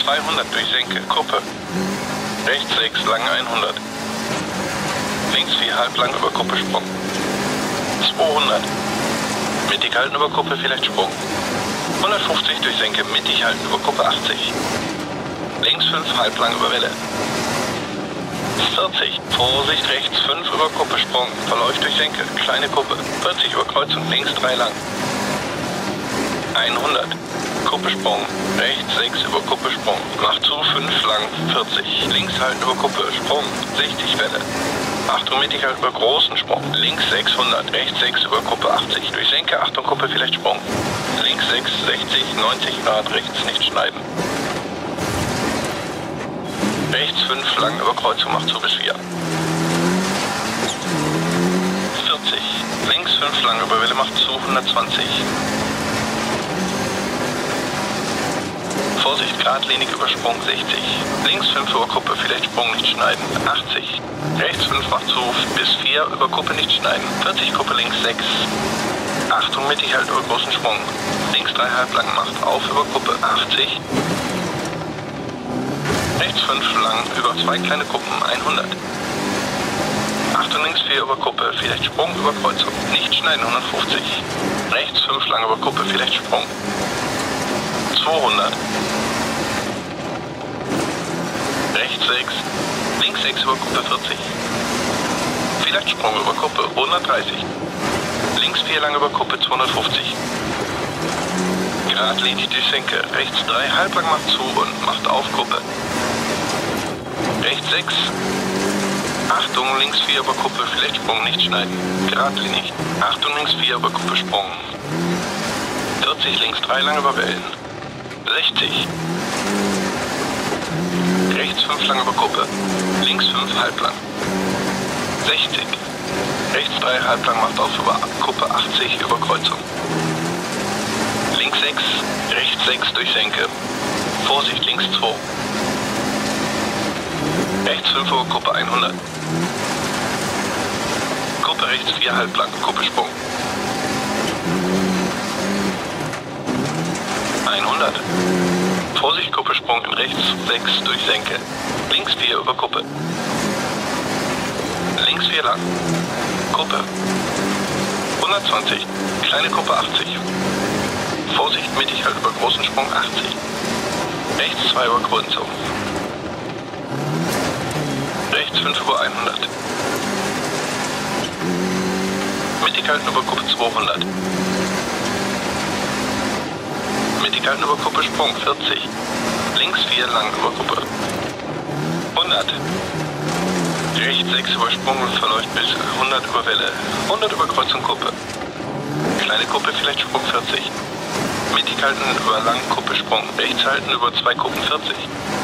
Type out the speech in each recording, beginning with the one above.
200 durch Senke, Kuppe. Rechts 6, lang 100. Links 4, halblang über Kuppe, Sprung. 200. Mittig halten über Kuppe, vielleicht Sprung. 150 durch Senke, mittig halten über Kuppe, 80. Links 5, halblang über Welle. 40. Vorsicht, rechts 5 über Kuppe, Sprung. Verläuft durch Senke, kleine Kuppe. 40 über Kreuzung, links 3 lang. 100. Kuppe, Sprung. Rechts 6 über Kuppe, Sprung. Macht zu, 5 lang, 40. Links halten über Kuppe, Sprung. 60 Welle. Achtung, mittig halt über großen Sprung. Links 600, rechts 6 über Kuppe, 80. Durch Senke, Achtung, Kuppe, vielleicht Sprung. Links 6, 60, 90 Grad, rechts nicht schneiden. Rechts 5 lang über Kreuzung, macht zu bis 4. 40. Links 5 lang über Welle, macht zu 120. Vorsicht, geradlinig über Sprung 60. Links 5 über Kuppe, vielleicht Sprung nicht schneiden. 80. Rechts 5 macht zu bis 4 über Kuppe nicht schneiden. 40 Kuppe, links 6. Achtung, mittig halt über großen Sprung. Links 3 halblang macht auf über Kuppe 80. Rechts 5 lang über 2 kleine Kuppen 100. Achtung, links 4 über Kuppe, vielleicht Sprung über Kreuzung. Nicht schneiden 150. Rechts 5 lang über Kuppe, vielleicht Sprung. 200. Rechts 6. Links 6 über Kuppe 40. Vielleicht Sprung über Kuppe 130. Links 4 lang über Kuppe 250. Geradlinig durch Senke. Rechts 3 halblang macht zu und macht auf Kuppe. Rechts 6. Achtung, links 4 über Kuppe, vielleicht Sprung nicht schneiden. Geradlinig. Achtung, links 4 über Kuppe, Sprung. 40, links 3 lang über Wellen. 60. Rechts 5 lang über Kuppe. Links 5 halblang. 60. Rechts 3 halblang macht auf über Kuppe 80 über Kreuzung. Links 6. Rechts 6 durch Senke. Vorsicht, links 2. Rechts 5 über Kuppe 100. Kuppe rechts 4 halblang. Kuppe Sprung. 100. Vorsicht, Kuppe Sprung in rechts 6 durch Senke. Links 4 über Kuppe. Links 4 lang. Kuppe. 120. Kleine Kuppe 80. Vorsicht, mittig halt über großen Sprung 80. Rechts 2 über Kreuzung. Rechts 5 über 100. Mittig halten über Kuppe 200. Mittig halten über Kuppe Sprung 40. Links 4 lang über Kuppe. 100. Rechts 6 über Sprung und verläuft bis 100 über Welle. 100 über Kreuzung Kuppe. Kleine Kuppe vielleicht Sprung 40. Mittig halten über lang Kuppe Sprung. Rechts halten über 2 Kuppen 40.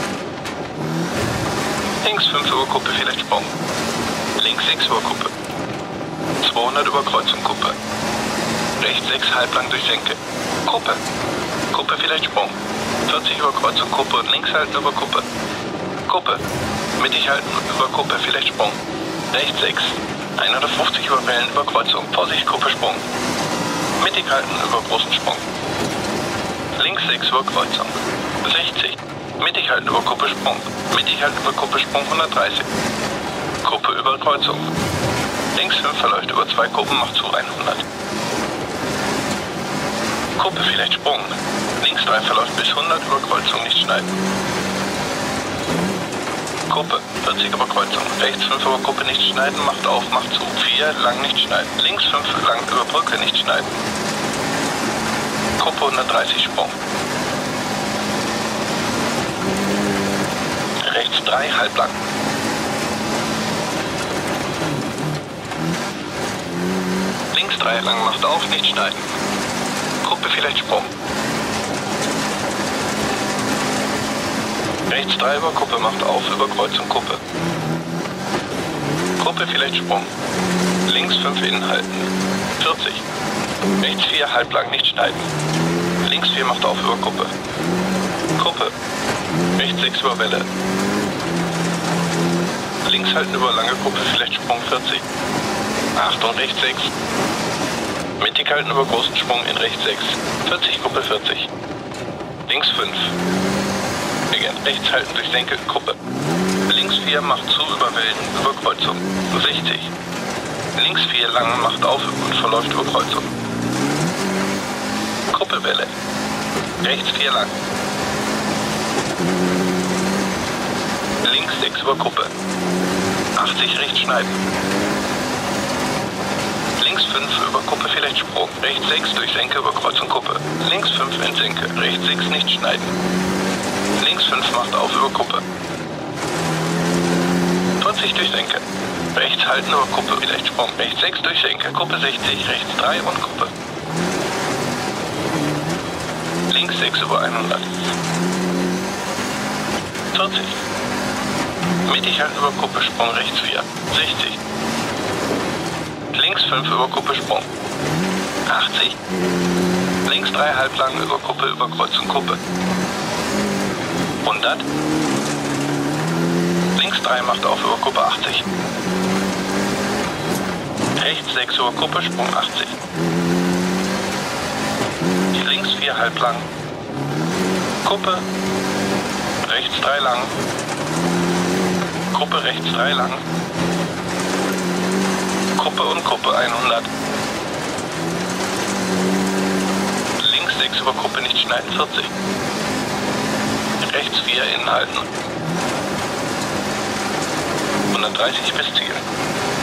Links 5 über Kuppe, vielleicht Sprung. Links 6 über Kuppe. 200 über Kreuzung Kuppe. Rechts 6 halblang durch Senke. Kuppe. Kuppe, vielleicht Sprung. 40 über Kreuzung Kuppe und links halten über Kuppe. Kuppe. Mittig halten über Kuppe, vielleicht Sprung. Rechts 6. 150 über Wellen über Kreuzung. Vorsicht, Kuppe, Sprung. Mittig halten über großen Sprung. Links 6 über Kreuzung. 60. Mittig halten über Kuppe, Sprung. Mittig halten über Kuppe, Sprung 130. Kuppe über Kreuzung. Links 5 verläuft über 2 Kuppen, macht zu 100. Kuppe, vielleicht Sprung. Links 3 verläuft bis 100 über Kreuzung, nicht schneiden. Kuppe, 40 über Kreuzung. Rechts 5 über Kuppe, nicht schneiden, macht auf, macht zu. 4 lang, nicht schneiden. Links 5 lang über Brücke, nicht schneiden. Kuppe 130 Sprung. Rechts 3 halblang. Links 3 lang, macht auf, nicht schneiden. Kuppe, vielleicht Sprung. Rechts 3 über Kuppe, macht auf, über Kreuzung Kuppe. Kuppe, vielleicht Sprung. Links 5 innen halten. 40. Rechts 4 halblang, nicht schneiden. Links 4 macht auf, über Kuppe. Kuppe. Rechts 6 über Welle. Links halten über lange Kuppe, vielleicht Sprung 40. Achtung, rechts 6. Mittig halten über großen Sprung in rechts 6. 40 Kuppe 40. Links 5. Beschleunigen. Rechts halten durch Senke, Kuppe. Links 4 macht zu über Wellen, über Kreuzung. 60. Links 4 lang macht auf und verläuft über Kreuzung. Kuppelwelle. Rechts 4 lang. Links 6 über Kuppe. 80 rechts schneiden. Links 5 über Kuppe vielleicht Sprung. Rechts 6 durch Senke über Kreuzung Kuppe. Links 5 in Senke. Rechts 6 nicht schneiden. Links 5 macht auf über Kuppe. 40 durch Senke. Rechts halten über Kuppe vielleicht Sprung. Rechts 6 durch Senke. Kuppe 60. Rechts 3 und Kuppe. Links 6 über 100. 40. Mittig halten über Kuppe Sprung. Rechts 4. 60. Links 5 über Kuppe Sprung. 80. Links 3 halblang über Kuppe über Kreuzung Kuppe. 100. Links 3 macht auf über Kuppe 80. Rechts 6 über Kuppe Sprung 80. Links 4 halblang. Kuppe. Rechts 3 lang. Kuppe rechts 3 lang. Kuppe und Kuppe 100. Links 6 über Kuppe nicht schneiden 40. Rechts 4 innen halten. 130 bis Ziel.